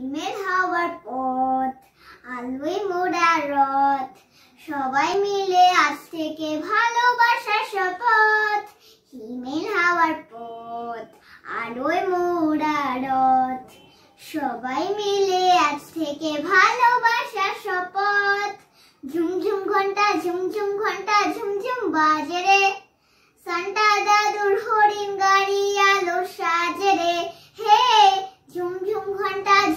হিমেল হাওয়ার পথ, আলোয় মোড়া রথ, সবাই মিলে আজ থেকে ভালোবাসার শপথ। হিমেল হাওয়ার পথ, আলোয় মোড়া রথ, সবাই মিলে আজ থেকে ভালোবাসার শপথ। ঝুমঝুম ঘন্টা ঝুমঝুম ঘন্টা ঝুমঝুম বাজে রে, সান্টা দাদুর হরিণ গাড়ি আলো সাজে রে। হে ঝুমঝুম ঘন্টা